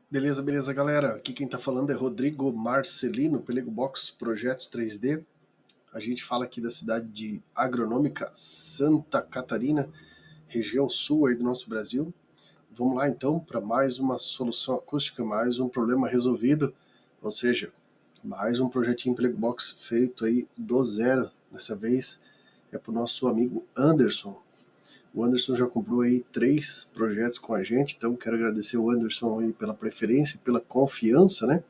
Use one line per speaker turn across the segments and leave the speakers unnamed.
Beleza, beleza, galera. Aqui quem tá falando é Rodrigo Marcelino, Pelego Box Projetos 3D. A gente fala aqui da cidade de Agronômica Santa Catarina, região sul aí do nosso Brasil. Vamos lá então para mais uma solução acústica, mais um problema resolvido, ou seja, mais um projetinho Pelego Box feito aí do zero. Dessa vez é pro nosso amigo Anderson. O Anderson já comprou aí 3 projetos com a gente, então quero agradecer o Anderson aí pela preferência, pela confiança, né?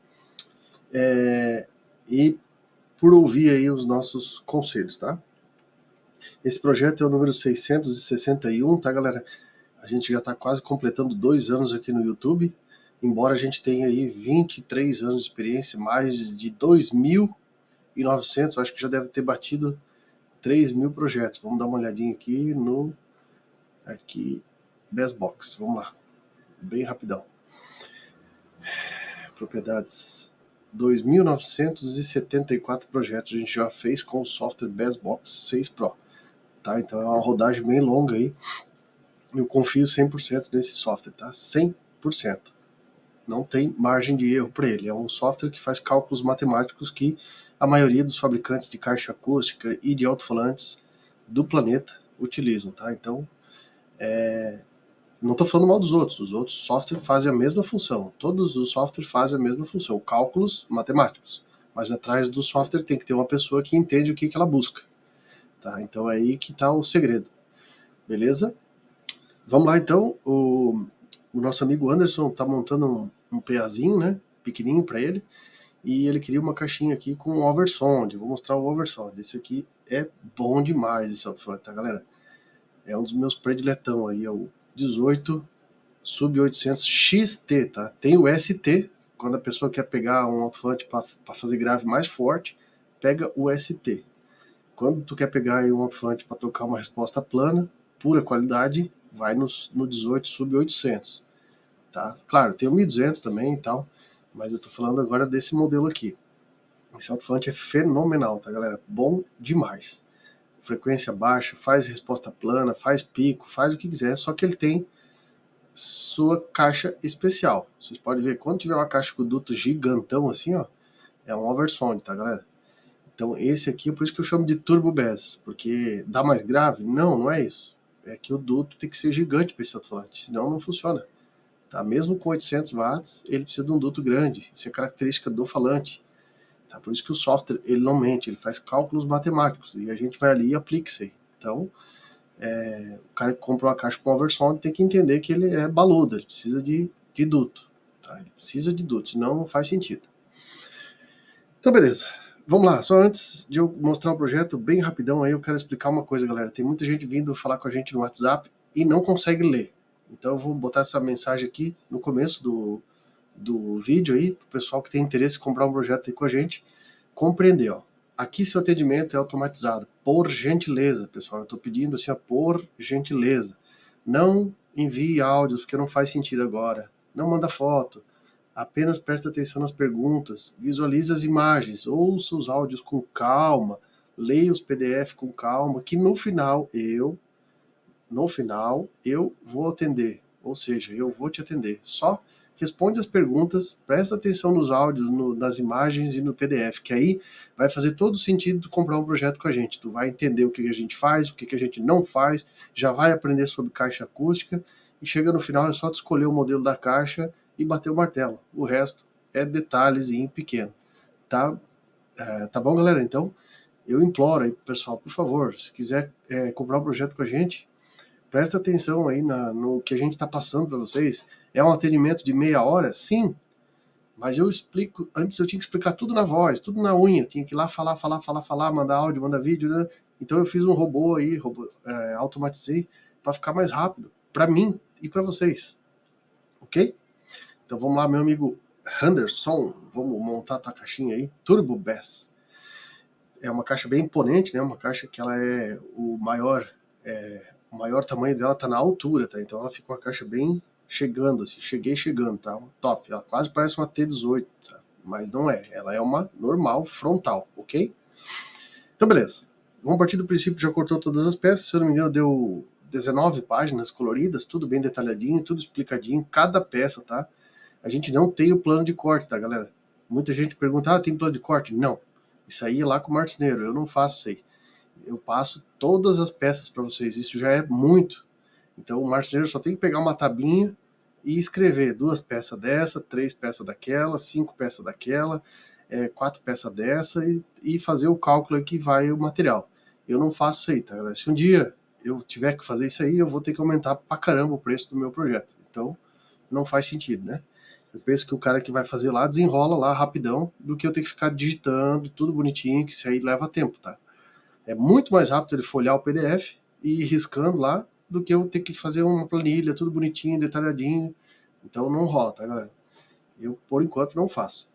E por ouvir aí os nossos conselhos, tá? Esse projeto é o número 661, tá, galera? A gente já está quase completando 2 anos aqui no YouTube, embora a gente tenha aí 23 anos de experiência, mais de 2.900, acho que já deve ter batido 3.000 projetos. Vamos dar uma olhadinha aqui no Best Box, vamos lá, bem rapidão. Propriedades, 2.974 projetos a gente já fez com o software Best Box 6 Pro, tá? Então é uma rodagem bem longa aí. Eu confio 100% nesse software, tá? 100%. Não tem margem de erro para ele. É um software que faz cálculos matemáticos que a maioria dos fabricantes de caixa acústica e de alto-falantes do planeta utilizam, tá? Então, não estou falando mal dos outros. Os outros softwares fazem a mesma função. Todos os softwares fazem a mesma função. Cálculos matemáticos. Mas atrás do software tem que ter uma pessoa que entende o que ela busca, tá? Então é aí que está o segredo. Beleza? Vamos lá então. O nosso amigo Anderson está montando um PAzinho, né? Pequenininho para ele. E ele queria uma caixinha aqui com um oversound. Vou mostrar o oversound. Esse aqui é bom demais, esse alto-falante, tá, galera? É um dos meus prediletão aí, é o 18 Sub 800 XT, tá? Tem o ST, quando a pessoa quer pegar um alto-falante para fazer grave mais forte, pega o ST. Quando tu quer pegar aí um alto-falante para tocar uma resposta plana, pura qualidade, vai no 18 Sub 800, tá? Claro, tem o 1200 também e tal, mas eu tô falando agora desse modelo aqui. Esse alto-falante é fenomenal, tá, galera? Bom demais. Frequência baixa, faz resposta plana, faz pico, faz o que quiser, só que ele tem sua caixa especial. Vocês podem ver, quando tiver uma caixa com duto gigantão assim, ó, é um oversound, tá, galera? Então esse aqui, por isso que eu chamo de Turbo Bass, porque dá mais grave? Não, não é isso. É que o duto tem que ser gigante para esse alto-falante, senão não funciona. Tá? Mesmo com 800 watts, ele precisa de um duto grande. Isso é característica do falante. Tá? Por isso que o software, ele não mente, ele faz cálculos matemáticos, e a gente vai ali e aplica isso aí. Então, o cara que compra uma caixa com oversound tem que entender que ele é baludo, ele precisa de duto. Tá? Ele precisa de duto, senão não faz sentido. Então, beleza. Vamos lá, só antes de eu mostrar o projeto, bem rapidão aí, eu quero explicar uma coisa, galera. Tem muita gente vindo falar com a gente no WhatsApp e não consegue ler. Então eu vou botar essa mensagem aqui no começo do vídeo aí, pro pessoal que tem interesse em comprar um projeto aí com a gente, compreender, ó. Aqui seu atendimento é automatizado, por gentileza, pessoal. Eu tô pedindo assim, ó, por gentileza. Não envie áudios, porque não faz sentido agora. Não manda foto. Apenas presta atenção nas perguntas, visualize as imagens, ouça os áudios com calma, leia os PDF com calma, que no final eu vou atender, ou seja, eu vou te atender. Só responde as perguntas, presta atenção nos áudios, nas imagens e no PDF, que aí vai fazer todo sentido tu comprar um projeto com a gente. Tu vai entender o que a gente faz, o que a gente não faz, já vai aprender sobre caixa acústica, e chega no final é só tu escolher o modelo da caixa e bater o martelo. O resto é detalhezinho pequeno. Tá, tá bom, galera? Então, eu imploro aí, pessoal, por favor, se quiser comprar um projeto com a gente, presta atenção aí no que a gente está passando para vocês. É um atendimento de meia hora? Sim, mas eu explico. Antes eu tinha que explicar tudo na voz, tudo na unha. Tinha que ir lá falar, mandar áudio, mandar vídeo, né? Então eu fiz um robô aí, automatizei para ficar mais rápido, para mim e para vocês. Ok? Então vamos lá, meu amigo Henderson. Vamos montar a tua caixinha aí. Turbo Bass. É uma caixa bem imponente, né? Uma caixa que ela é o maior tamanho dela tá na altura, tá? Então ela fica uma caixa bem chegando, assim, cheguei chegando, tá? Top. Ela quase parece uma T18, tá? Mas não é. Ela é uma normal frontal, ok? Então beleza. Vamos partir do princípio que já cortou todas as peças. Se eu não me engano, deu 19 páginas coloridas, tudo bem detalhadinho, tudo explicadinho, cada peça, tá? A gente não tem o plano de corte, tá, galera? Muita gente pergunta, tem plano de corte? Não. Isso aí é lá com o marceneiro, eu não faço isso aí. Eu passo todas as peças para vocês, isso já é muito. Então o marceneiro só tem que pegar uma tabinha e escrever 2 peças dessa, 3 peças daquela, 5 peças daquela, 4 peças dessa e fazer o cálculo que vai o material. Eu não faço isso aí, tá, galera? Se um dia eu tiver que fazer isso aí, eu vou ter que aumentar pra caramba o preço do meu projeto. Então, não faz sentido, né? Eu penso que o cara que vai fazer lá desenrola lá rapidão do que eu ter que ficar digitando tudo bonitinho, que isso aí leva tempo, tá? É muito mais rápido ele folhear o PDF e ir riscando lá do que eu ter que fazer uma planilha tudo bonitinho, detalhadinho. Então não rola, tá, galera? Eu, por enquanto, não faço.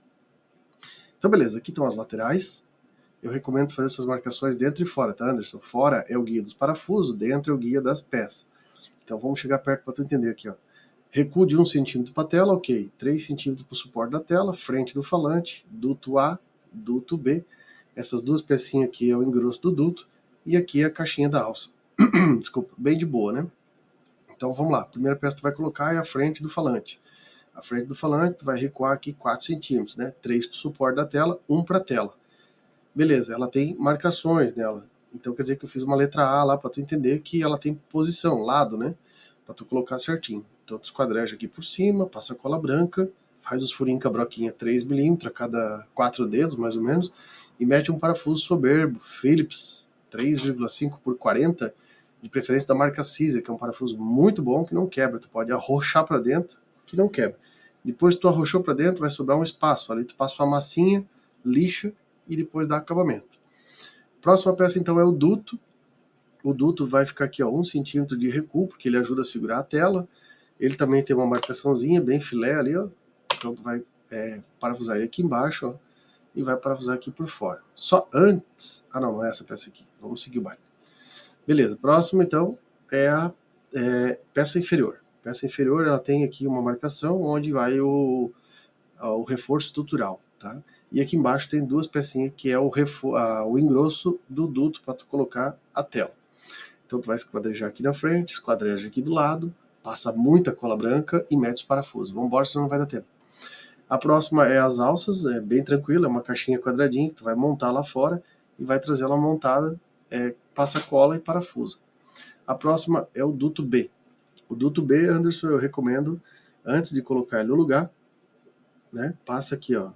Então, beleza. Aqui estão as laterais. Eu recomendo fazer essas marcações dentro e fora, tá, Anderson? Fora é o guia dos parafusos, dentro é o guia das peças. Então vamos chegar perto para tu entender aqui, ó. Recuo de 1 centímetro para a tela, ok. 3 centímetros para o suporte da tela, frente do falante, duto A, duto B. Essas 2 pecinhas aqui é o engrosso do duto. E aqui é a caixinha da alça. Desculpa, bem de boa, né? Então vamos lá. A primeira peça que tu vai colocar é a frente do falante. A frente do falante tu vai recuar aqui 4 centímetros, né? 3 para o suporte da tela, 1 para a tela. Beleza, ela tem marcações nela. Então quer dizer que eu fiz uma letra A lá para tu entender que ela tem posição, lado, né? Para tu colocar certinho. Então tu esquadreja aqui por cima, passa cola branca, faz os furinhos com a broquinha 3 milímetros a cada 4 dedos, mais ou menos, e mete um parafuso soberbo, Phillips 3,5 por 40, de preferência da marca Caesar, que é um parafuso muito bom que não quebra. Tu pode arrochar para dentro, que não quebra. Depois que tu arrochou para dentro, vai sobrar um espaço. Ali tu passa uma massinha, lixa e depois dá acabamento. Próxima peça então é o duto. O duto vai ficar aqui, ó, 1 centímetro de recuo, porque ele ajuda a segurar a tela. Ele também tem uma marcaçãozinha bem filé ali, ó. Então tu vai parafusar ele aqui embaixo, ó, e vai parafusar aqui por fora. Só antes... não é essa peça aqui. Vamos seguir o baile. Beleza, próximo então é a peça inferior. Peça inferior, ela tem aqui uma marcação onde vai o reforço estrutural, tá? E aqui embaixo tem 2 pecinhas que é o engrosso do duto para tu colocar a tela. Então tu vai esquadrejar aqui na frente, esquadreja aqui do lado, passa muita cola branca e mete os parafusos. Vamos embora, senão não vai dar tempo. A próxima é as alças, é bem tranquilo, é uma caixinha quadradinha que tu vai montar lá fora e vai trazer ela montada, passa cola e parafusa. A próxima é o duto B. O duto B, Anderson, eu recomendo, antes de colocar ele no lugar, né, passa aqui, ó,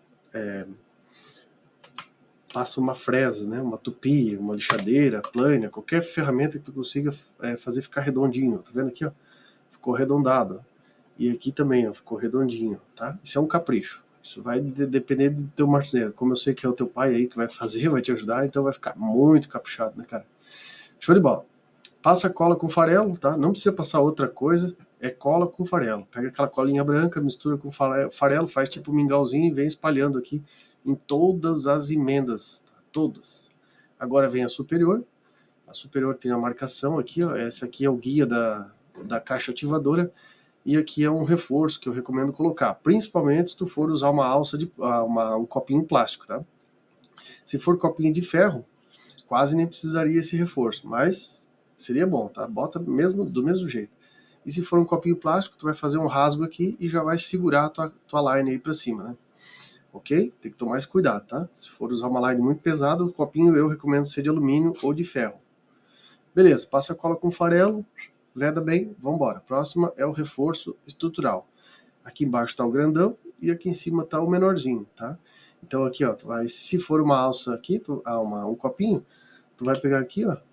passa uma fresa, né, uma tupi, uma lixadeira, plânia, qualquer ferramenta que tu consiga fazer ficar redondinho. Tá vendo aqui, ó? Ficou arredondado. E aqui também, ó, ficou redondinho, tá? Isso é um capricho. Isso vai depender do teu marceneiro. Como eu sei que é o teu pai aí que vai fazer, vai te ajudar, então vai ficar muito caprichado, né, cara? Show de bola. Passa cola com farelo, tá? Não precisa passar outra coisa, é cola com farelo. Pega aquela colinha branca, mistura com farelo, faz tipo um mingauzinho e vem espalhando aqui em todas as emendas, tá? Todas. Agora vem a superior. A superior tem a marcação aqui, ó. Essa aqui é o guia da caixa ativadora. E aqui é um reforço que eu recomendo colocar, principalmente se tu for usar uma alça um copinho plástico, tá? Se for copinho de ferro, quase nem precisaria esse reforço, mas seria bom, tá? Bota do mesmo jeito. E se for um copinho plástico, tu vai fazer um rasgo aqui e já vai segurar a tua line aí pra cima, né? Ok? Tem que tomar esse cuidado, tá? Se for usar uma line muito pesada, o copinho eu recomendo ser de alumínio ou de ferro. Beleza, passa a cola com farelo, veda bem, vamos embora. Próxima é o reforço estrutural. Aqui embaixo está o grandão e aqui em cima está o menorzinho, tá? Então aqui, ó, tu vai, se for uma alça aqui, um copinho, tu vai pegar aqui, ó,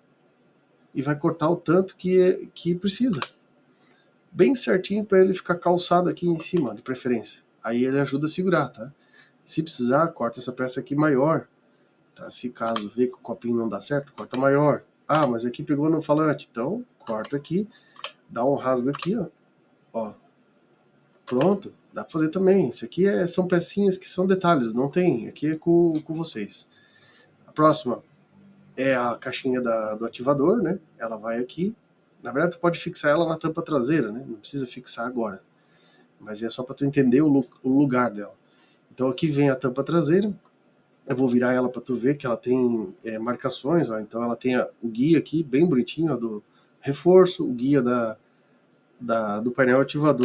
e vai cortar o tanto que precisa. Bem certinho para ele ficar calçado aqui em cima, de preferência. Aí ele ajuda a segurar, tá? Se precisar, corta essa peça aqui maior, tá? Se caso ver que o copinho não dá certo, corta maior. Ah, mas aqui pegou no falante, então corta aqui, dá um rasgo aqui, ó. Pronto, dá pra fazer também. Isso aqui são pecinhas que são detalhes, não tem, aqui é com vocês. A próxima é a caixinha do ativador, né? Ela vai aqui. Na verdade, tu pode fixar ela na tampa traseira, né? Não precisa fixar agora. Mas é só para tu entender o lugar dela. Então aqui vem a tampa traseira. Eu vou virar ela para tu ver que ela tem marcações, ó. Então ela tem o guia aqui, bem bonitinho, ó, do reforço, o guia do painel ativador,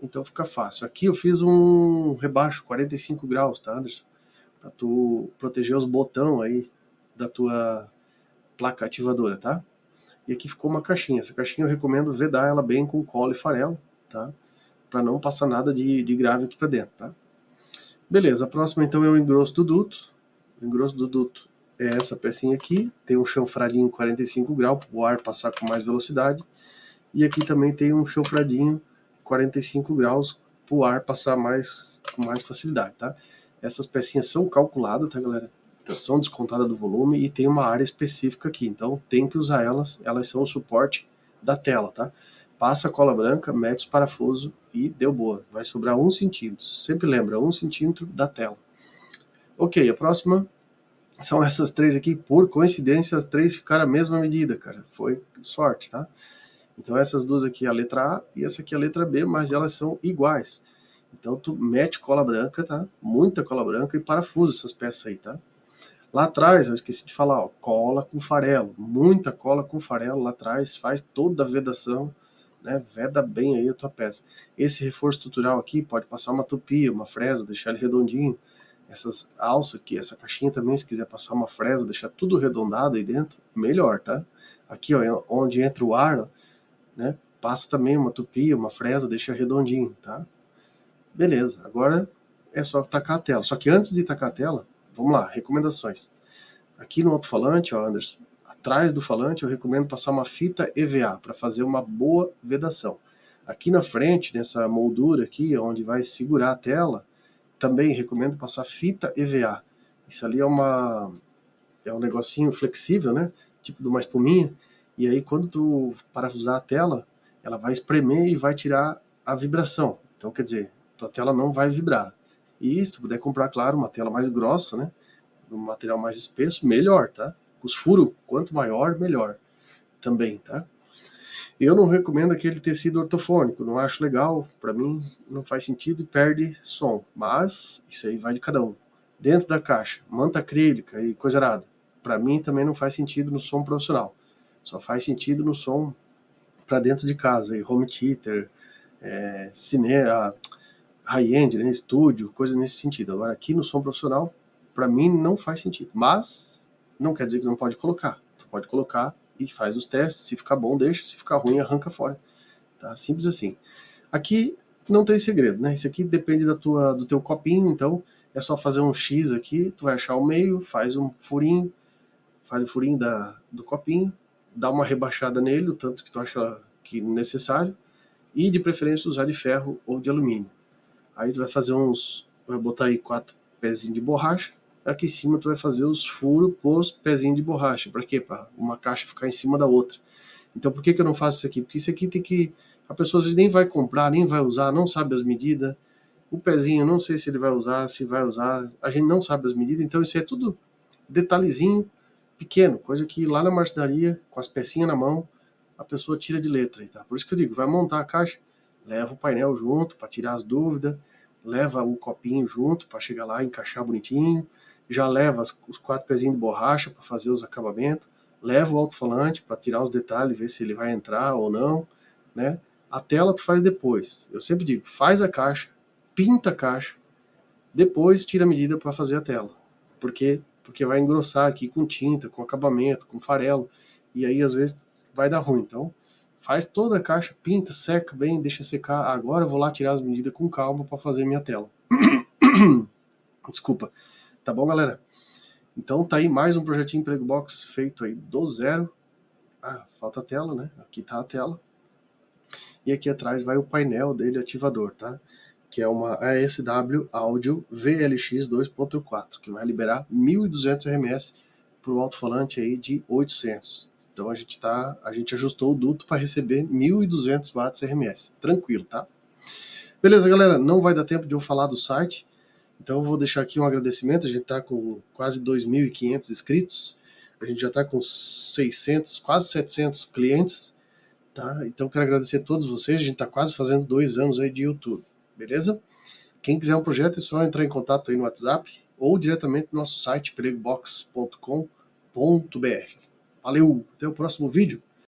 Então fica fácil. Aqui eu fiz um rebaixo 45 graus, tá, Anderson? Para tu proteger os botões aí da tua placa ativadora, tá? E aqui ficou uma caixinha. Essa caixinha eu recomendo vedar ela bem com cola e farelo, tá? Para não passar nada de grave aqui para dentro, tá? Beleza, a próxima então é o engrosso do duto. O engrosso do duto é essa pecinha aqui, tem um chanfradinho 45 graus para o ar passar com mais velocidade. E aqui também tem um chanfradinho 45 graus para o ar passar com mais facilidade, tá? Essas pecinhas são calculadas, tá, galera? São descontadas do volume e tem uma área específica aqui, então tem que usar elas são o suporte da tela, tá? Passa a cola branca, mete os parafusos e deu boa. Vai sobrar 1 centímetro, sempre lembra, 1 centímetro da tela. Ok, a próxima são essas três aqui, por coincidência as três ficaram a mesma medida, cara, foi sorte, tá? Então essas duas aqui é a letra A e essa aqui é a letra B, mas elas são iguais. Então tu mete cola branca, tá? Muita cola branca e parafusa essas peças aí, tá? Lá atrás, eu esqueci de falar, ó, cola com farelo. Muita cola com farelo lá atrás, faz toda a vedação, né? Veda bem aí a tua peça. Esse reforço estrutural aqui pode passar uma tupia, uma fresa, deixar ele redondinho. Essas alças aqui, essa caixinha também, se quiser passar uma fresa, deixar tudo arredondado aí dentro, melhor, tá? Aqui, ó, onde entra o ar, ó, né? Passa também uma tupia, uma fresa, deixa redondinho, tá? Beleza, agora é só tacar a tela. Só que antes de tacar a tela, vamos lá, recomendações. Aqui no alto-falante, ó, Anderson, atrás do falante eu recomendo passar uma fita EVA para fazer uma boa vedação. Aqui na frente, nessa moldura aqui, onde vai segurar a tela, também recomendo passar fita EVA. Isso ali é um negocinho flexível, né? Tipo de uma espuminha. E aí quando tu parafusar a tela, ela vai espremer e vai tirar a vibração. Então, quer dizer, tua tela não vai vibrar. E se tu puder comprar, claro, uma tela mais grossa, né? Um material mais espesso, melhor, tá? Os furos, quanto maior, melhor. Também, tá? Eu não recomendo aquele tecido ortofônico, não acho legal, para mim não faz sentido e perde som. Mas isso aí vai de cada um. Dentro da caixa, manta acrílica e coisa arada. Para mim também não faz sentido no som profissional. Só faz sentido no som para dentro de casa, e home theater, cinema, high-end, né, estúdio, coisa nesse sentido. Agora aqui no som profissional, para mim não faz sentido. Mas não quer dizer que não pode colocar. Tu pode colocar e faz os testes, se ficar bom deixa, se ficar ruim arranca fora, tá? Simples assim. Aqui não tem segredo, né? Isso aqui depende do teu copinho, então é só fazer um X aqui, tu vai achar o meio, faz um furinho, faz o furinho do copinho, dá uma rebaixada nele, o tanto que tu acha que necessário, e de preferência usar de ferro ou de alumínio. Aí tu vai fazer vai botar aí 4 pezinhos de borracha. Aqui em cima tu vai fazer os furos pros pezinhos de borracha. Para quê? Para uma caixa ficar em cima da outra. Então por que eu não faço isso aqui? Porque isso aqui tem que... A pessoa às vezes nem vai comprar, nem vai usar, não sabe as medidas. O pezinho, não sei se ele vai usar, se vai usar. A gente não sabe as medidas. Então isso é tudo detalhezinho pequeno. Coisa que lá na marcenaria, com as pecinhas na mão, a pessoa tira de letra. Tá? Por isso que eu digo, vai montar a caixa, leva o painel junto para tirar as dúvidas, leva o copinho junto para chegar lá e encaixar bonitinho, já leva os 4 pezinhos de borracha para fazer os acabamentos, leva o alto-falante para tirar os detalhes, ver se ele vai entrar ou não, né? A tela tu faz depois. Eu sempre digo, faz a caixa, pinta a caixa, depois tira a medida para fazer a tela. Por quê? Porque vai engrossar aqui com tinta, com acabamento, com farelo, e aí às vezes vai dar ruim. Então, faz toda a caixa, pinta, seca bem, deixa secar. Agora eu vou lá tirar as medidas com calma para fazer minha tela. Desculpa. Tá bom, galera? Então tá aí mais um projetinho Prego Box feito aí do zero. Ah, falta a tela, né? Aqui tá a tela. E aqui atrás vai o painel dele ativador, tá? Que é uma ASW Audio VLX 2.4, que vai liberar 1.200 RMS para o alto-falante aí de 800. Então a gente ajustou o duto para receber 1.200 watts RMS. Tranquilo, tá? Beleza, galera? Não vai dar tempo de eu falar do site, então eu vou deixar aqui um agradecimento. A gente está com quase 2.500 inscritos, a gente já está com 600, quase 700 clientes, tá? Então quero agradecer a todos vocês. A gente está quase fazendo 2 anos aí de YouTube, beleza? Quem quiser um projeto é só entrar em contato aí no WhatsApp ou diretamente no nosso site pregobox.com.br. Valeu, até o próximo vídeo.